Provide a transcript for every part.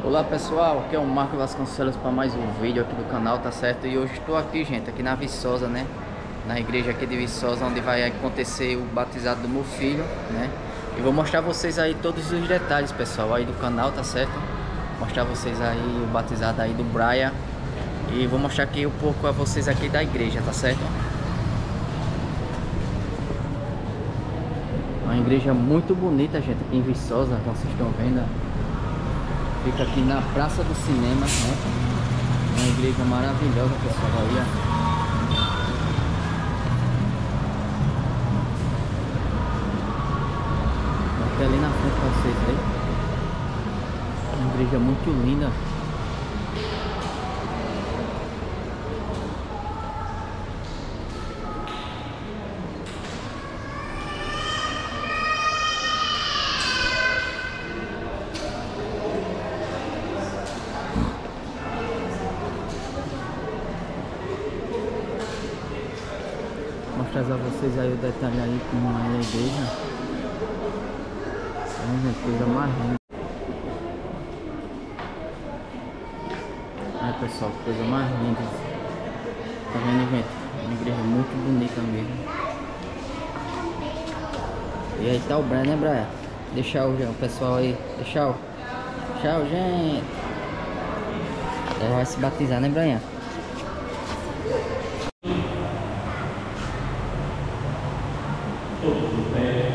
Olá pessoal, aqui é o Marco Vasconcelos para mais um vídeo aqui do canal, tá certo? E hoje estou aqui, gente, aqui na Viçosa, né? Na igreja aqui de Viçosa, onde vai acontecer o batizado do meu filho, né? E vou mostrar vocês aí todos os detalhes, pessoal, aí do canal, tá certo? Mostrar vocês aí o batizado aí do Brian. E vou mostrar aqui um pouco a vocês aqui da igreja, tá certo? Uma igreja muito bonita, gente, aqui em Viçosa, como vocês estão vendo. Fica aqui na Praça do Cinema, né? Uma igreja maravilhosa, pessoal, aí, ó. Aqui ali na frente pra vocês aí. Uma igreja muito linda. Mostrar a vocês aí o detalhe aí como é a igreja. Gente, coisa mais linda. Aí pessoal, que coisa mais linda. Tá vendo, gente? Uma igreja muito bonita mesmo. E aí tá o Brian, né, Brian? Deixa o pessoal aí. Tchau, gente. Ele vai se batizar, né, Brian? Todos de pé.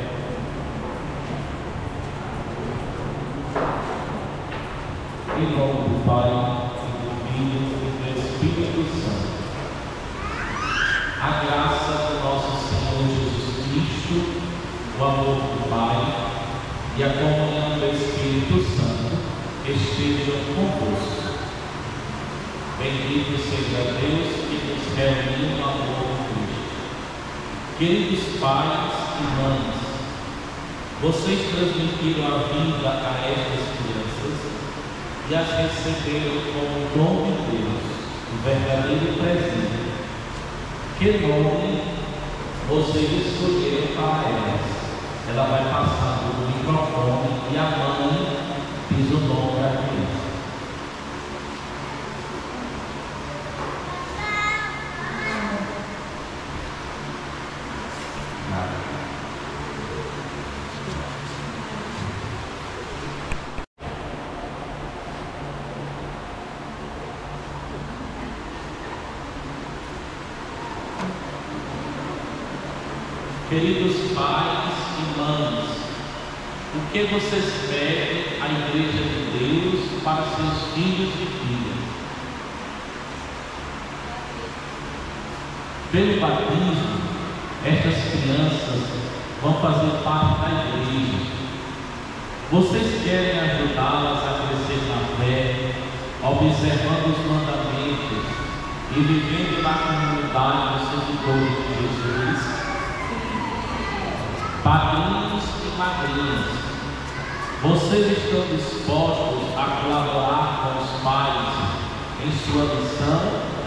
Em nome do Pai, do Filho e do Espírito Santo. A graça do nosso Senhor Jesus Cristo, o amor do Pai e a comunhão do Espírito Santo estejam convosco. Bendito seja Deus que nos reuniu no amor de Cristo. Queridos pais e mães, vocês transmitiram a vida a estas crianças e as receberam como dom de Deus, o verdadeiro presente. Que nome vocês escolheram para elas? Ela vai passando o microfone e a mãe diz o nome da criança. Queridos pais e mães, o que vocês pedem à Igreja de Deus para seus filhos e filhas? Pelo batismo, estas crianças vão fazer parte da igreja. Vocês querem ajudá-las a crescer na fé, observando os mandamentos e vivendo na comunidade dos seguidores de Jesus? Padrinhos e madrinhas, vocês estão dispostos a colaborar com os pais em sua missão?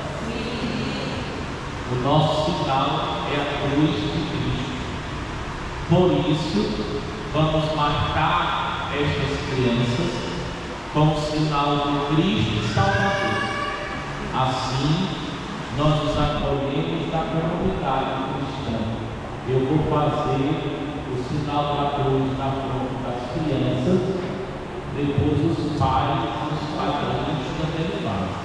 O nosso sinal é a cruz de Cristo. Por isso, vamos marcar estas crianças com o sinal de Cristo Salvador. Assim, nós nos acolhemos da comunidade cristã. Eu vou fazer o sinal da cruz na fronte das crianças, depois os pais e os padrinhos também fazem.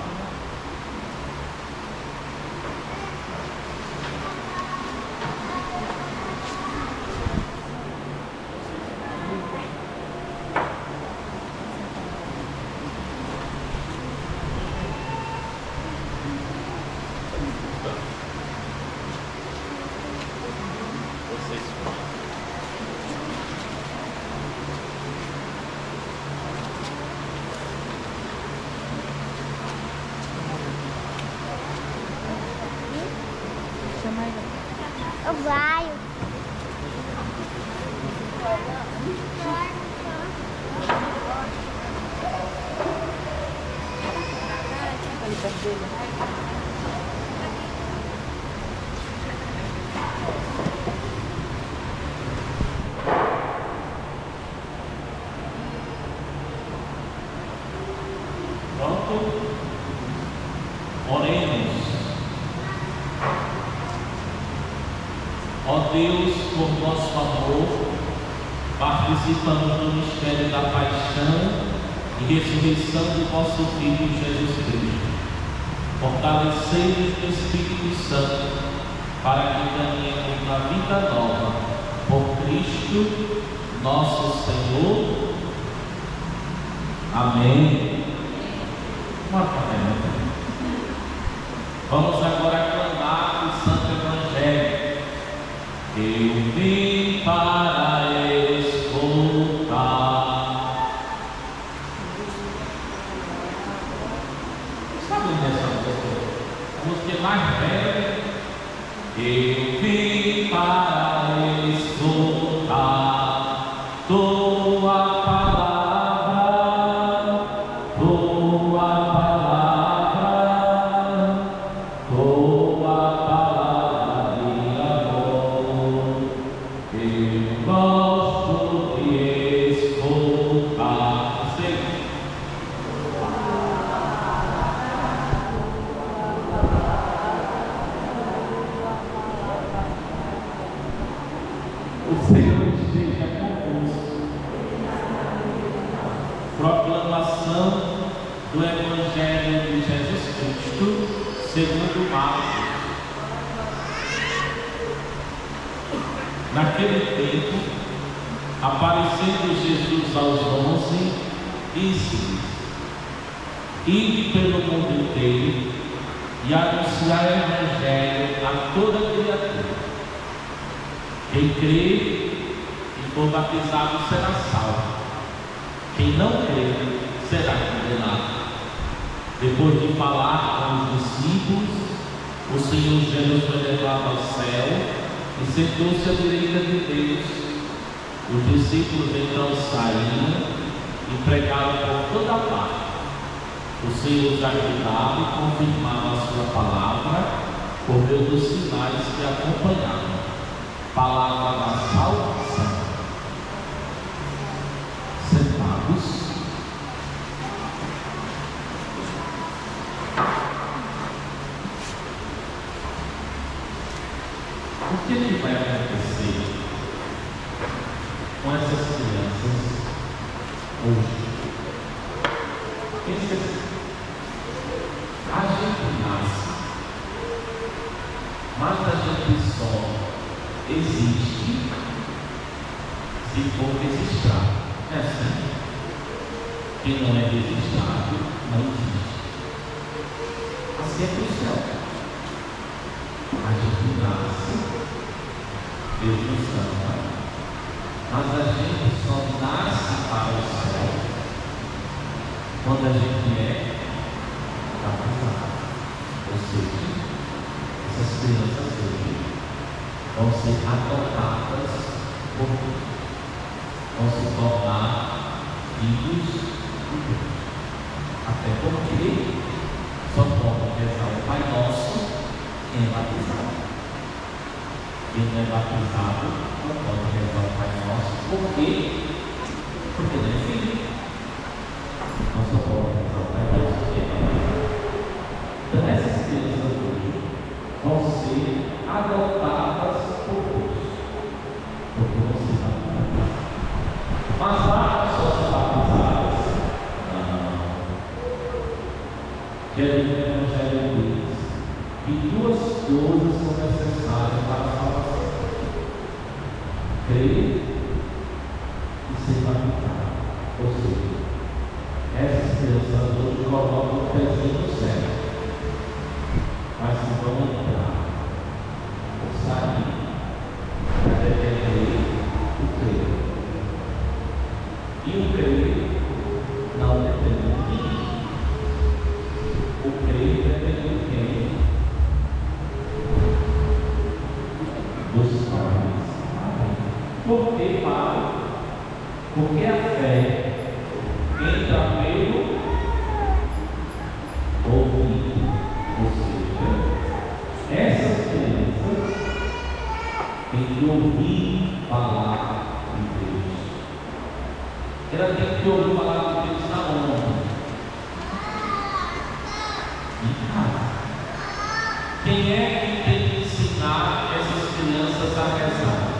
propósito. Oremos. Ó Deus, por nosso amor, participamos do mistério da paixão e ressurreição do vosso Filho Jesus Cristo. Fortalecei-nos no Espírito Santo, para que caminhemos na vida nova, por Cristo nosso Senhor. Amém. Vamos agora aclamar o Santo Evangelho. Eu vim para escutar. Sabe dessa música? A música mais velha. Eu vim para escutar tua palavra, tua palavra, tua palavra de amor. Eu gosto de escutar. O Senhor esteja convosco. Proclamação do Evangelho de Jesus Cristo segundo Marcos. Naquele tempo, aparecendo Jesus aos 11, disse-lhes: ide pelo mundo inteiro e anunciar o Evangelho a toda criatura. Quem crê e for batizado será salvo. Quem não crê será condenado. Depois de falar com os discípulos, o Senhor Jesus foi levado ao céu e sentou-se à direita de Deus. Os discípulos então saíram e pregaram por toda parte. O Senhor os ajudava e confirmava a sua palavra por meio dos sinais que acompanhavam. Palavra da salvação. Sentados. O que vai acontecer com essas crianças hoje? A gente nasce, mas a gente só existe se for registrado. É assim. Quem não é registrado não existe. Assim é para o céu. A gente nasce, Deus nos ama, mas a gente só nasce para o céu quando a gente é batizado. Ou seja, essas crianças hoje vão ser adotadas por Deus, vão se tornar filhos de Deus. Até porque só pode rezar o Pai Nosso quem é batizado. Quem não é batizado não pode rezar o Pai Nosso. Por quê? Porque não é filho. Não só pode rezar o Pai Nosso quem é batizado. Então essas crianças hoje vão ser adotadas por Deus, porque vão ser batizadas. Mas lá só batizadas? Não. Jesus no Evangelho diz que duas coisas são necessárias para a salvação: crer e ser batizado. Ou seja, essas crianças hoje colocam o pezinho no céu, mas se vão entrar ou sair, vai depender do crer. E o crer não depende de mim. O crer depende de quem? Dos pais. Por que, Pai? Porque a fé entra pelo ouvido. Ou seja, essas crianças têm que ouvir falar de Deus. Ela tem que ouvir falar de Deus na onda. quem é que tem que ensinar essas crianças a rezar?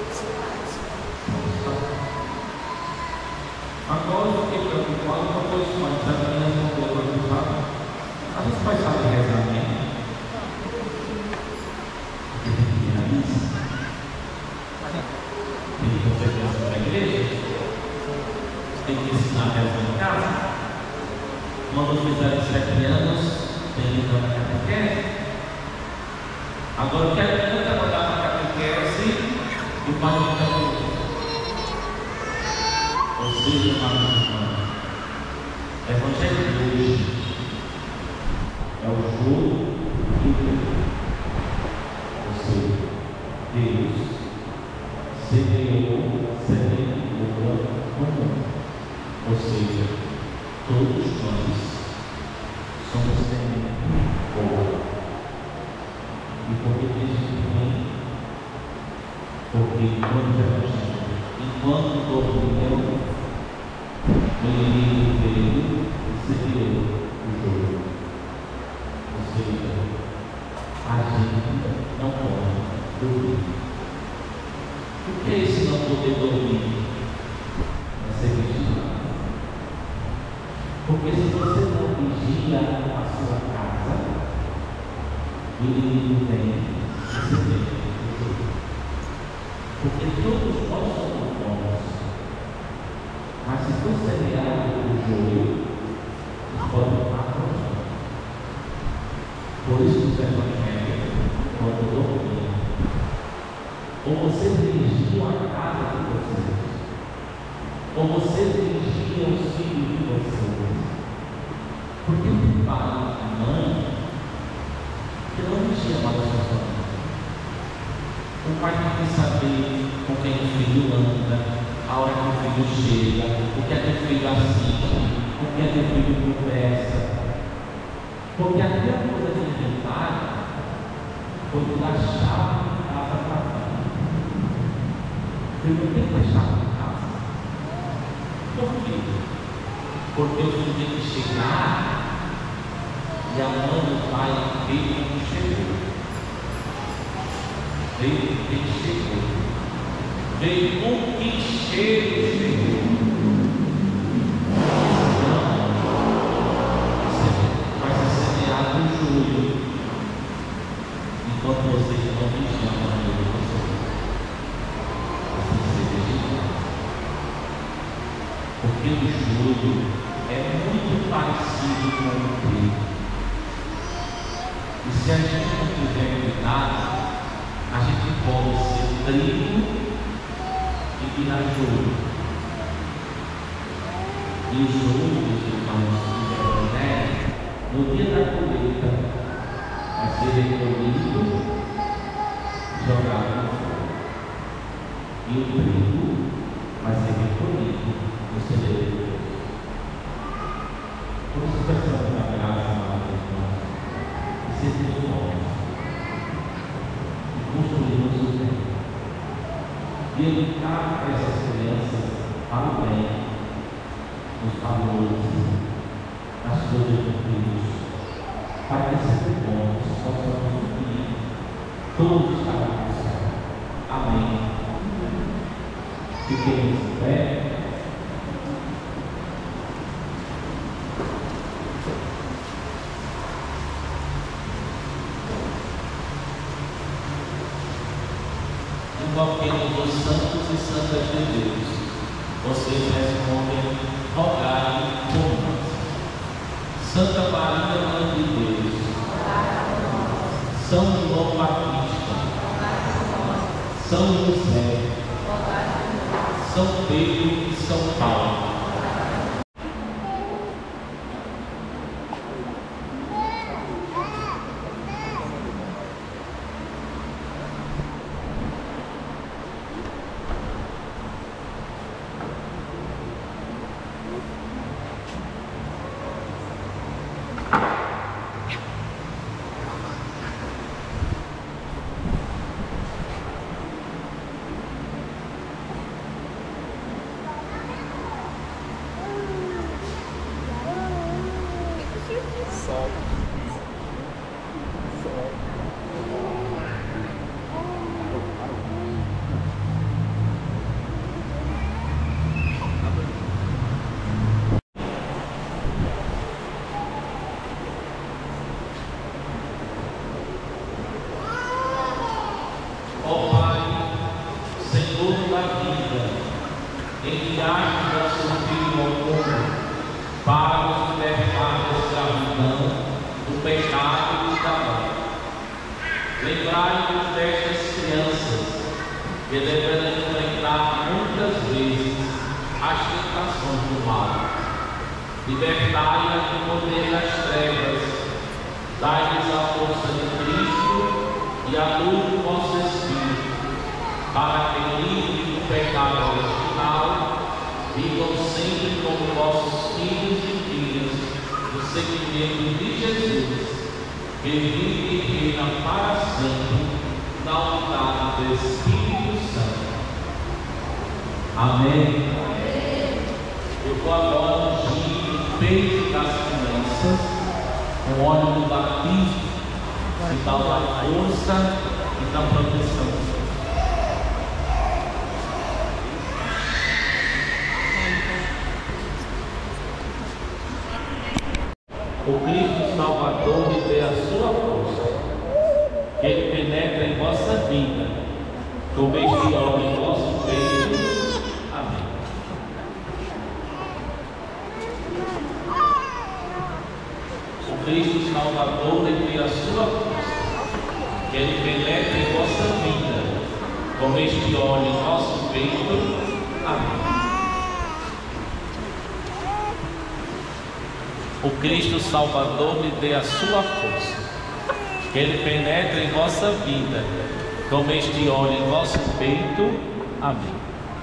Agora eu fiquei preocupado com a coisa, mas a menina não foi preocupada. A gente vai saber rezar mesmo. Tem que fazer isso na igreja. Tem que ensinar a rezar em casa. Quando fizerem 7 anos, tem que ir para a catequese. Agora eu quero tanto mandar para a catequese e o pai não quer. Ou seja, o Evangelho de hoje é o jogo e o Deus. Ou seja, Deus semeou no mundo. Ou seja, todos nós somos semente boa. E por que Deus também? Porque enquanto dormiam, o inimigo veio e semeou o jogo. Ou seja, a gente não pode dormir. O que é esse não poder dormir? É ser vigiado. Porque se você não vigia a sua casa, o inimigo vem e semeia o jogo. Porque todos nós somos bons. Mas se for semeado o joio, pode matar. Por isso os evangelhos, quando dormir, ou você dirigia a casa de vocês, ou você dirigia os filhos de vocês. Porque tem pai e mãe que não vigia mais a sua família. O pai tem que saber com quem o filho anda, a hora que o filho chega, o que é que o filho assiste, o que é que o filho conversa. Porque a primeira coisa de inventário foi dar chave de casa para a vida. Eu não tenho que ter chave de casa. Por quê? Porque o filho tem que chegar e a mãe e o pai veio como chegou. Veio quem chegou. Veio com que cheiro chegou. Então, vai ser semeado no joio, enquanto vocês não vigiam a vida de vocês. Assim ser vigilante. Porque o joio é muito parecido com o trigo. E se a gente não tiver cuidado, a gente pode ser trigo e virar joio. E o joio, os irmãos do Evangelho, no dia da colheita, vai ser recolhido, jogado no fogo. E o trigo vai ser recolhido no celeiro de Deus. Por isso, pensando na graça, irmãos, e sermos bons, e construirmos o bem, e educar essas crianças para o bem, nos valores, nas coisas de Deus, para que sejam bons, possamos unir todos estarão no céu. Amém. Fiquemos em pé. Invoquemos os santos e santas de Deus. Vocês respondem, rogai por nós. Santa Maria, Mãe de Deus, São João Batista, São José, São Pedro e São Paulo. das tentações do mal. Libertai-a do poder das trevas, dai-lhes a força de Cristo e a luz do vosso Espírito, para que, livre do pecado original, vivam sempre como vossos filhos e filhas, no seguimento de Jesus, que vive e reina para sempre, na unidade do Espírito Santo. Amém. Eu vou agora ungir o peito das crianças com óleo do batismo, que dá a força e da proteção. O Cristo Salvador lhe dê a sua força, que Ele penetre em vossa vida, como este óleo em vosso peito. Amém. O Cristo Salvador lhe dê a sua força, que Ele penetre em vossa vida, como este óleo em vosso peito. Amém. O Cristo Salvador lhe dê a sua força, que Ele penetre em vossa vida, como este óleo em vosso peito. Amém.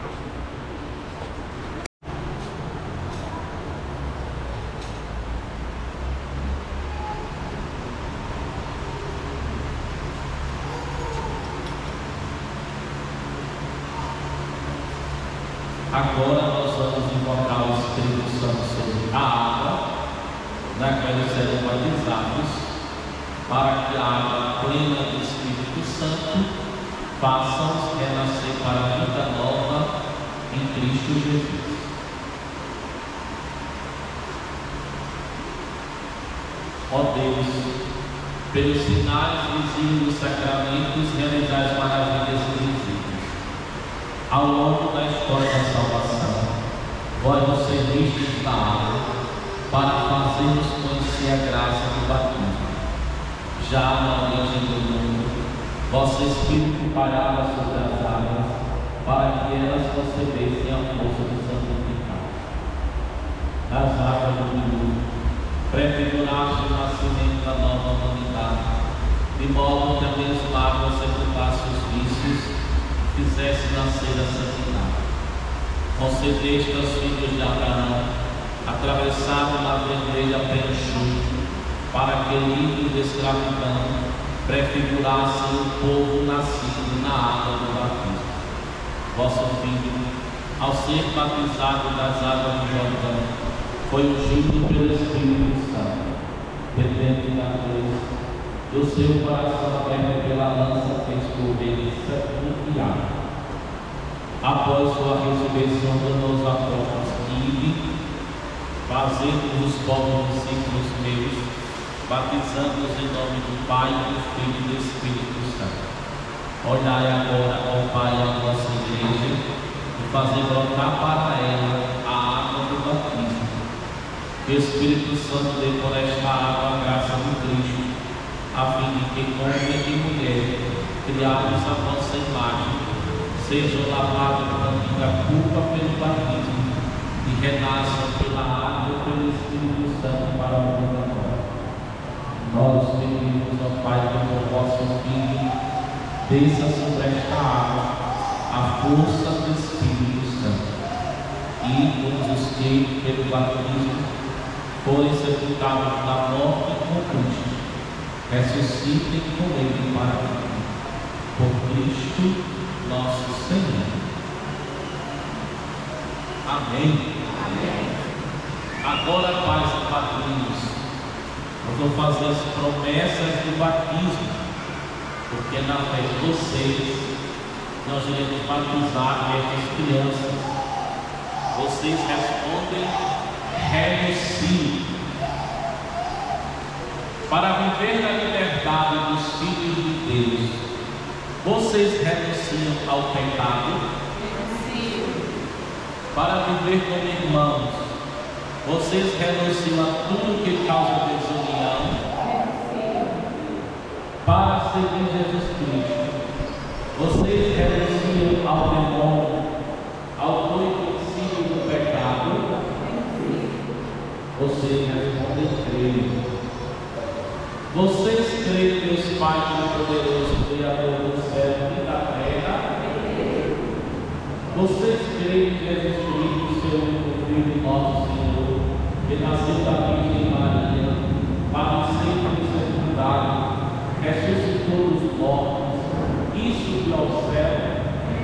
Agora nós vamos invocar o Espírito Santo sobre a água na qual eles serão batizados, para que a água plena do Espírito Santo faça-os renascer para a vida nova em Cristo Jesus. Ó Deus, pelos sinais visíveis dos sacramentos, realizai as maravilhas invisíveis. Ao longo da história da salvação, vós nos servistes da água para fazermos conhecer a graça do batismo. Já na origem do mundo, vosso Espírito pairava sobre as águas, para que elas concebessem a força do santificado. Das águas do dilúvio, prefiguraste o nascimento da nova humanidade, de modo que a mesma água sepultasse os vícios, fizesse nascer a santidade. Concedeste aos filhos de Abraão atravessaram na vermelha pelo enxuto, para que, livre de escravidão, prefigurasse o povo nascido na água do batismo. Vosso Filho, ao ser batizado das águas do Jordão, foi ungido pelo Espírito Santo, dentro da cruz, do seu coração aberto pela lança fez por ele sepulcro e água. Após sua ressurreição, ordenou os apóstolos que fazendo os povos discípulos meus, batizando-os em nome do Pai, do Filho e do Espírito Santo. Olhai agora, ó Pai, a vossa igreja, e fazei brotar para ela a água do batismo. Que o Espírito Santo dê por esta água a graça do Cristo, a fim de que homem e mulher, criados à vossa imagem, sejam lavados da antiga culpa pelo batismo, e renasçam pela água e pelo Espírito Santo para a vida nova. Nós pedimos, ó Pai, que o vosso Filho desça sobre esta água a força do Espírito Santo, e todos os que, pelo batismo, forem sepultados na morte com Cristo, ressuscitem com Ele para a vida. Por Cristo nosso Senhor. Amém. Agora, pais e padrinhos, nós vamos fazer as promessas do batismo, porque na fé de vocês nós iremos batizar estas crianças. Vocês respondem: renuncie. Para viver na liberdade dos filhos de Deus, vocês renunciam ao pecado? Para viver como irmãos, vocês renunciam a tudo que causa desunião? Para seguir Jesus Cristo, vocês renunciam ao demônio, ao princípio do pecado? Vocês creem que Deus Pai Todo-Poderoso, Criador do céu e da terra? Vocês creem que Jesus Cristo, seu único Filho, nosso Senhor, que nasceu da Virgem Maria, padeceu pelo secundário, ressuscitou dos mortos e subiu ao céu?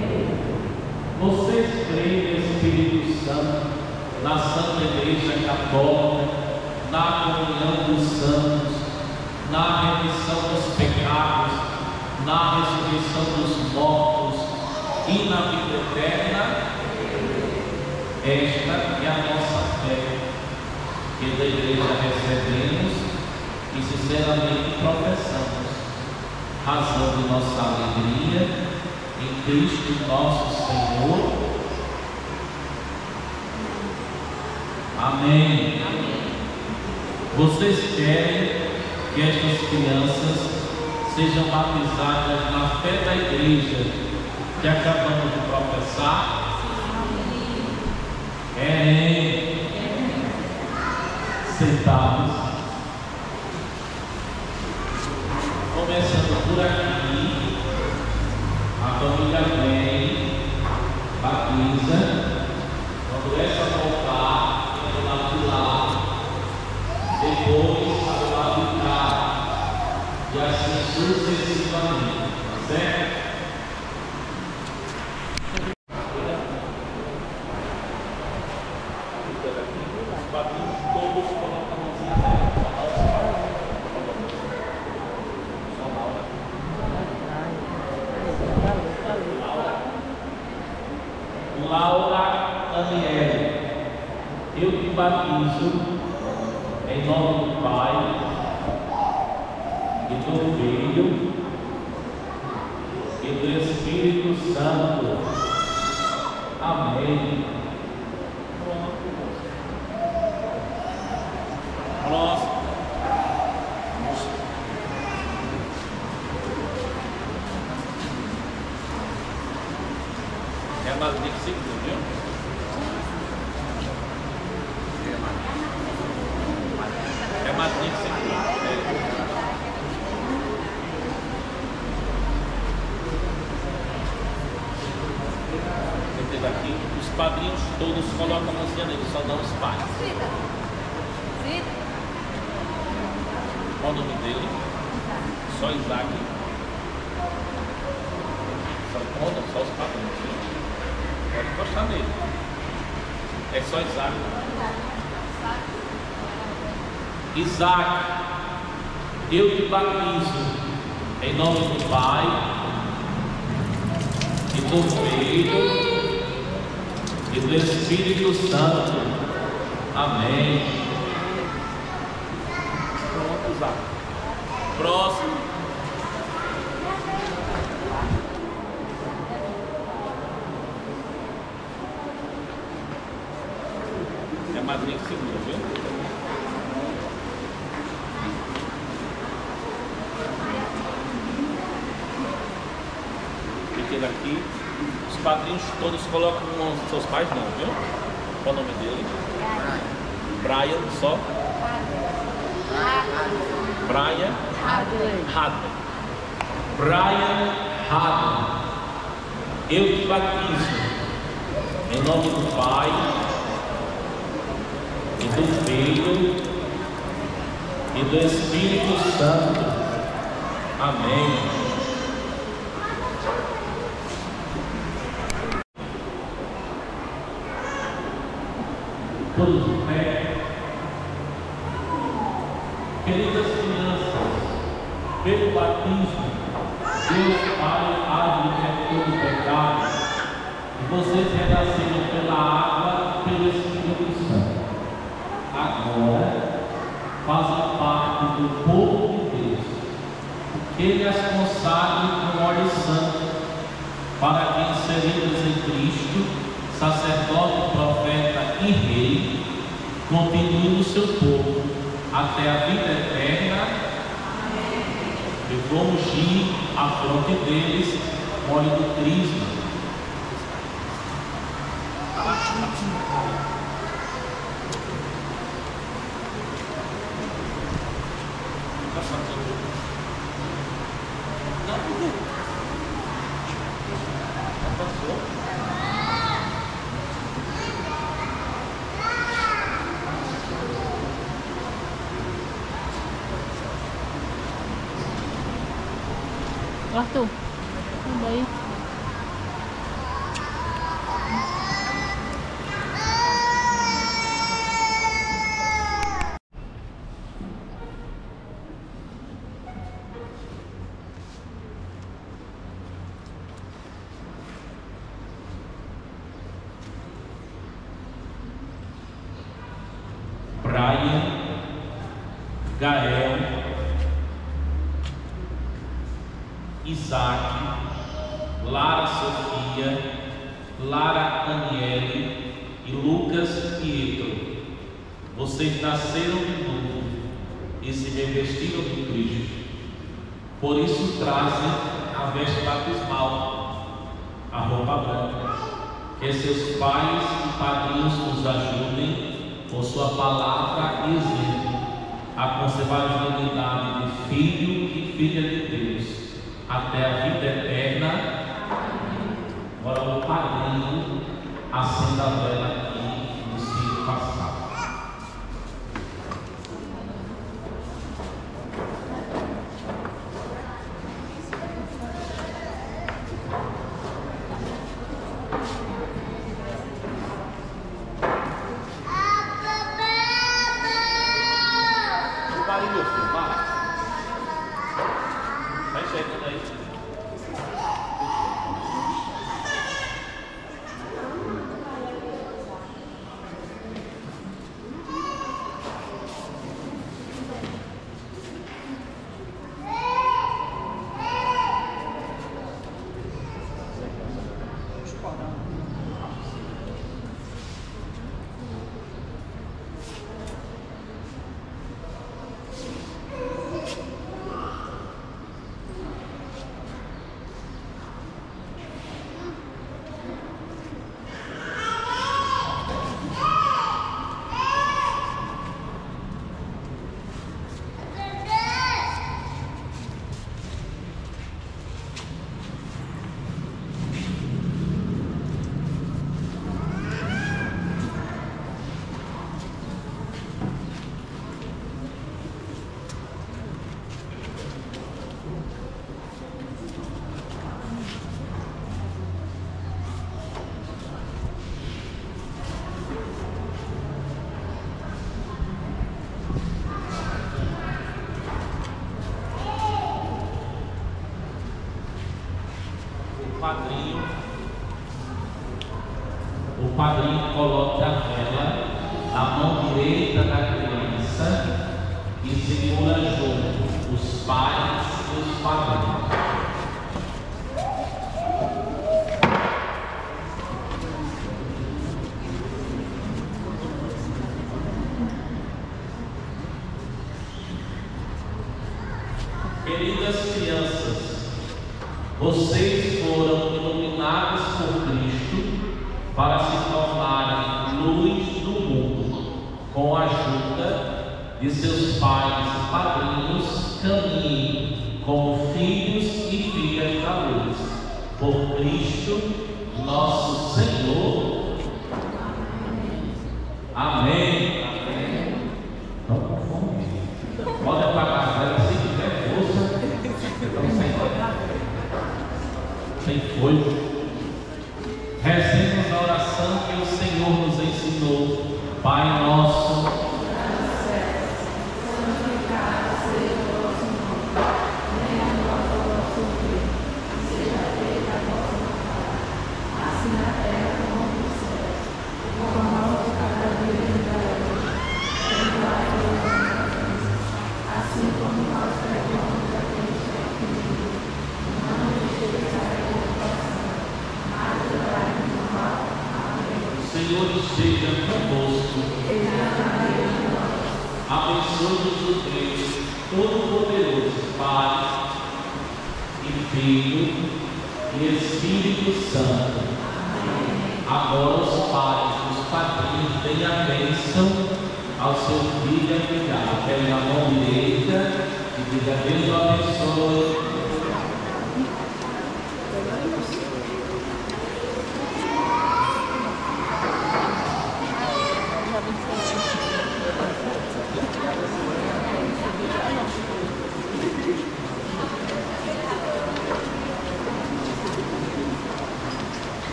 Vocês creem no Espírito Santo, na Santa Igreja Católica, na comunhão dos santos, na remissão dos pecados, na ressurreição dos mortos e na vida eterna? Esta é a nossa fé, que da Igreja recebemos e sinceramente professamos, razão de nossa alegria em Cristo nosso Senhor. Amém. Vocês querem que estas crianças sejam batizadas na fé da igreja que acabamos de professar? Querem? Sentados. Começando por aqui, a família vem, batiza. Quando essa voltar, entra do lado de lá, depois para o lado de cá, e assim sucessivamente, tá certo? Os padrinhos todos colocam a mãozinha nela. Laura Daniele, eu te batizo em nome do Pai e do Filho e do Espírito Santo. Amém. Próximo. É mais de 5, viu? É mais de 5. Aqui, os padrinhos todos colocam a mãozinha nele, só não os pais. Qual o nome dele? Só Isaac. Só os padrinhos. Pode encostar nele. É só Isaac. Isaac, eu te batizo em nome do Pai e do Filho e do Espírito Santo. Amém. Pronto, Isaac. Próximo. É a madrinha que segura, viu? Fiquei daqui. Os padrinhos todos colocam os seus pais, não, viu? Qual o nome dele? Brian, só? Brian Hadley. Brian Hadley, eu te batizo em nome do Pai e do Filho e do Espírito Santo. Amém. Todos de pé. Queridas crianças, pelo batismo, Deus Pai abre todo pecado e vocês renasceram pela água e pelo Espírito Santo. Agora, fazem parte do povo de Deus. Ele as consagre com óleo santo, para que, inseridos em Cristo, sacerdote, profeta e rei, continue no seu povo até a vida eterna. Eu vou ungir a fronte deles com óleo do crisma. Tá Arthur, anda aí. Brian, Gael, Isaac, Lara Sofia, Lara Aniele e Lucas Pietro. Vocês nasceram de novo e se revestiram de Cristo. Por isso trazem a veste batismal, a roupa branca. Que seus pais e padrinhos nos ajudem por sua palavra e exemplo a conservar a dignidade de filho e filha de Deus até a vida eterna. Agora o padrinho acenda a vela aqui no círculo passado. O padrinho coloca a vela na mão direita da criança e segura junto os pais e os padrinhos. Queridas crianças, vocês foram iluminados por Cristo para se tornarem luz do mundo. Com a ajuda de seus pais e padrinhos, caminhem como filhos e filhas da luz. Por Cristo, nosso Senhor. Amém. Amém. Não com fome. Pode apagar a vela se tiver força. Sem fogo. Rezemos a oração que o Senhor nos ensinou. Pai nosso, Senhor esteja convosco. Abençoe-nos o Deus Todo-Poderoso, Pai e Filho e Espírito Santo. Agora os pais, os padrinhos, deem a bênção ao seu filho e afilhado. Pegue na mão direita e diga: Deus o abençoe.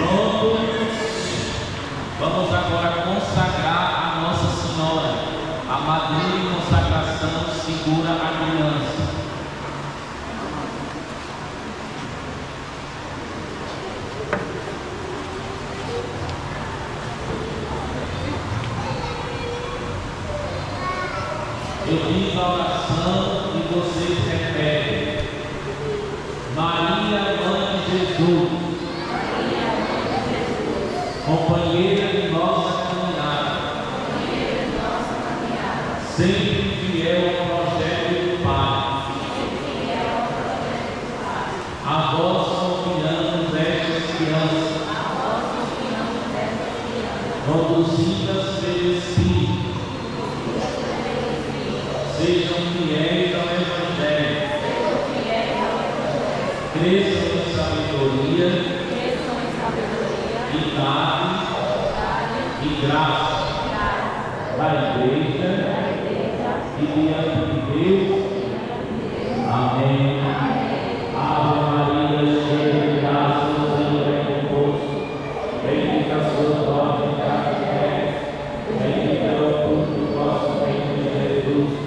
Pronto? Vamos agora consagrar a Nossa Senhora. A madrinha de consagração segura a criança. Eu digo a oração e vocês repetem. Maria, Mãe de Jesus, companheira de nossa caminhada, sempre fiel ao projeto do Pai. A vós confiamos estas crianças, conduzidas pelo Espírito. Sejam fiéis ao Evangelho, cresçam em sabedoria, idade e graça da Igreja e diante de Deus. Amém. Ave Maria, cheia de graça, o Senhor é convosco. Bendita sois vós entre as mulheres, bendito é o fruto do vosso ventre, Jesus.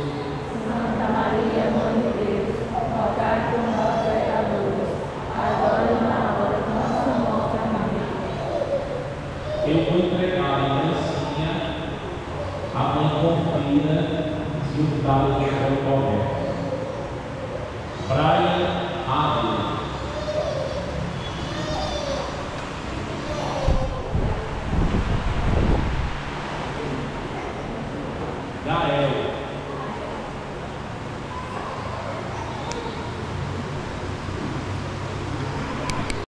Eu vou entregar a criancinha, a mãe confia se o dado for correto. Praia, ave.